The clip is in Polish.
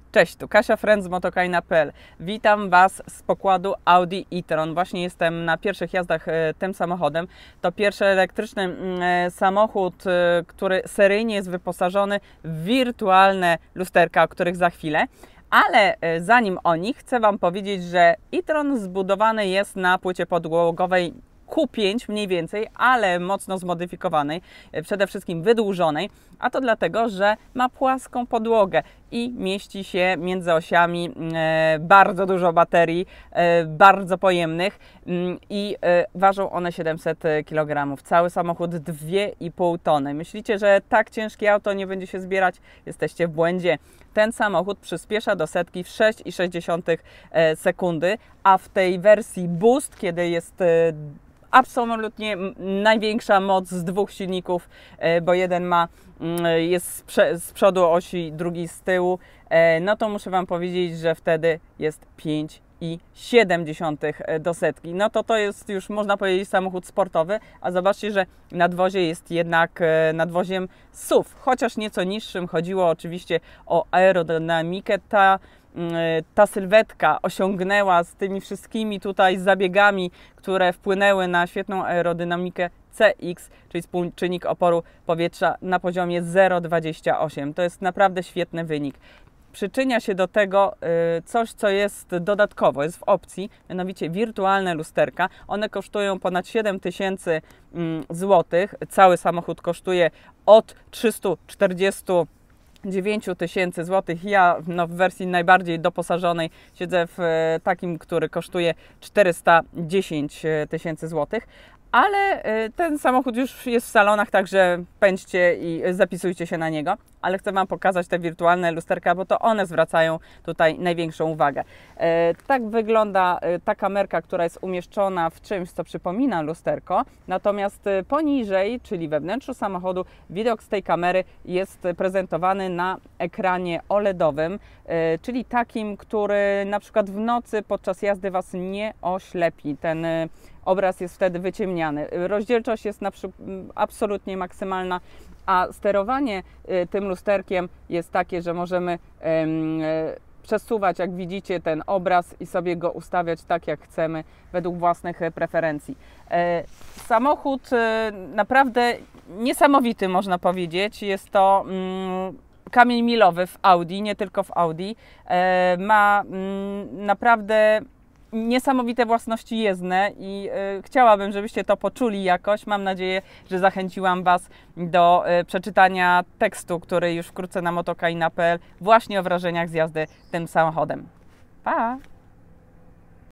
Cześć, tu Kasia Friend z Motokajna.pl. Witam Was z pokładu Audi e-tron. Właśnie jestem na pierwszych jazdach tym samochodem. To pierwszy elektryczny samochód, który seryjnie jest wyposażony w wirtualne lusterka, o których za chwilę. Ale zanim o nich, chcę Wam powiedzieć, że e-tron zbudowany jest na płycie podłogowej Q5 mniej więcej, ale mocno zmodyfikowanej, przede wszystkim wydłużonej, a to dlatego, że ma płaską podłogę i mieści się między osiami bardzo dużo baterii, bardzo pojemnych i ważą one 700 kg. Cały samochód 2,5 tony. Myślicie, że tak ciężkie auto nie będzie się zbierać? Jesteście w błędzie. Ten samochód przyspiesza do setki w 6,6 sekundy, a w tej wersji Boost, kiedy jest absolutnie największa moc z dwóch silników, bo jeden jest z przodu osi, drugi z tyłu, no to muszę Wam powiedzieć, że wtedy jest 5,7 do setki. No to jest już, można powiedzieć, samochód sportowy, a zobaczcie, że nadwozie jest jednak nadwoziem SUV, chociaż nieco niższym. Chodziło oczywiście o aerodynamikę. Ta sylwetka osiągnęła z tymi wszystkimi tutaj zabiegami, które wpłynęły na świetną aerodynamikę, CX, czyli współczynnik oporu powietrza na poziomie 0,28. To jest naprawdę świetny wynik. Przyczynia się do tego coś, co jest dodatkowo, jest w opcji, mianowicie wirtualne lusterka. One kosztują ponad 7000 zł. Cały samochód kosztuje od 349 000 złotych. Ja w wersji najbardziej doposażonej siedzę w takim, który kosztuje 410 000 złotych. Ale ten samochód już jest w salonach, także pędźcie i zapisujcie się na niego. Ale chcę Wam pokazać te wirtualne lusterka, bo to one zwracają tutaj największą uwagę. Tak wygląda ta kamerka, która jest umieszczona w czymś, co przypomina lusterko. Natomiast poniżej, czyli we wnętrzu samochodu, widok z tej kamery jest prezentowany na ekranie OLEDowym, czyli takim, który na przykład w nocy podczas jazdy Was nie oślepi. Ten obraz jest wtedy wyciemniany. Rozdzielczość jest absolutnie maksymalna, a sterowanie tym lusterkiem jest takie, że możemy przesuwać, jak widzicie, ten obraz i sobie go ustawiać tak, jak chcemy, według własnych preferencji. Samochód naprawdę niesamowity, można powiedzieć. Jest to kamień milowy w Audi, nie tylko w Audi. Ma naprawdę niesamowite własności jezdne i chciałabym, żebyście to poczuli jakoś. Mam nadzieję, że zachęciłam Was do przeczytania tekstu, który już wkrótce na Motokajna.pl właśnie o wrażeniach z jazdy tym samochodem. Pa!